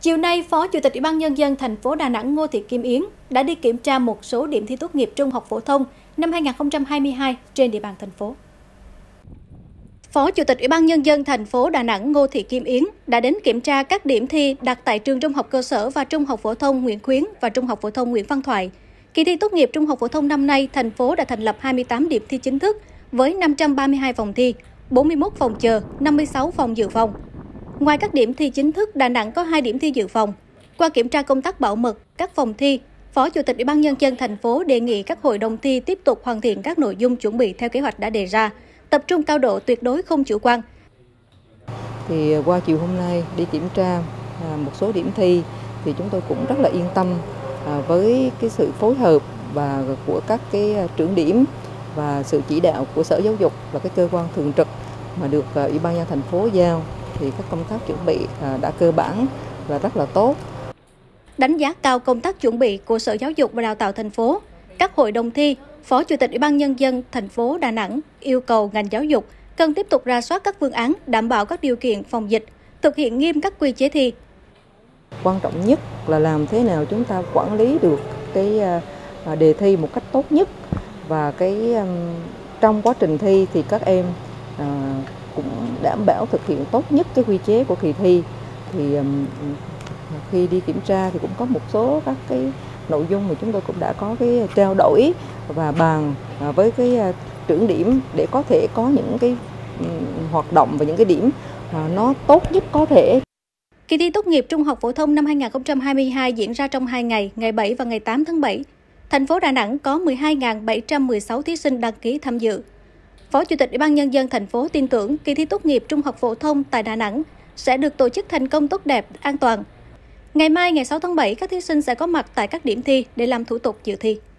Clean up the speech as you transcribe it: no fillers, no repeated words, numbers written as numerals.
Chiều nay, Phó Chủ tịch Ủy ban Nhân dân thành phố Đà Nẵng Ngô Thị Kim Yến đã đi kiểm tra một số điểm thi tốt nghiệp trung học phổ thông năm 2022 trên địa bàn thành phố. Phó Chủ tịch Ủy ban Nhân dân thành phố Đà Nẵng Ngô Thị Kim Yến đã đến kiểm tra các điểm thi đặt tại trường Trung học cơ sở và Trung học phổ thông Nguyễn Khuyến và Trung học phổ thông Nguyễn Văn Thoại. Kỳ thi tốt nghiệp trung học phổ thông năm nay, thành phố đã thành lập 28 điểm thi chính thức với 532 phòng thi, 41 phòng chờ, 56 phòng dự phòng. Ngoài các điểm thi chính thức, Đà Nẵng có 2 điểm thi dự phòng. Qua kiểm tra công tác bảo mật các phòng thi, Phó Chủ tịch Ủy ban Nhân dân thành phố đề nghị các hội đồng thi tiếp tục hoàn thiện các nội dung chuẩn bị theo kế hoạch đã đề ra, tập trung cao độ tuyệt đối không chủ quan. Thì qua chiều hôm nay đi kiểm tra một số điểm thi thì chúng tôi cũng rất là yên tâm với cái sự phối hợp và của các cái trưởng điểm và sự chỉ đạo của Sở Giáo dục và cái cơ quan thường trực mà được Ủy ban nhân dân thành phố giao, thì các công tác chuẩn bị đã cơ bản và rất là tốt. Đánh giá cao công tác chuẩn bị của Sở Giáo dục và Đào tạo thành phố, các hội đồng thi, Phó Chủ tịch Ủy ban Nhân dân thành phố Đà Nẵng yêu cầu ngành giáo dục cần tiếp tục rà soát các phương án đảm bảo các điều kiện phòng dịch, thực hiện nghiêm các quy chế thi. Quan trọng nhất là làm thế nào chúng ta quản lý được cái đề thi một cách tốt nhất, và trong quá trình thi thì các em cũng đảm bảo thực hiện tốt nhất cái quy chế của kỳ thi. Thì khi đi kiểm tra thì cũng có một số các cái nội dung mà chúng tôi cũng đã có cái trao đổi và bàn với cái trưởng điểm để có thể có những cái hoạt động và những cái điểm nó tốt nhất có thể. Kỳ thi tốt nghiệp trung học phổ thông năm 2022 diễn ra trong 2 ngày, ngày 7 và ngày 8 tháng 7. Thành phố Đà Nẵng có 12.716 thí sinh đăng ký tham dự. Phó Chủ tịch Ủy ban Nhân dân thành phố tin tưởng kỳ thi tốt nghiệp trung học phổ thông tại Đà Nẵng sẽ được tổ chức thành công, tốt đẹp, an toàn. Ngày mai, ngày 6 tháng 7, các thí sinh sẽ có mặt tại các điểm thi để làm thủ tục dự thi.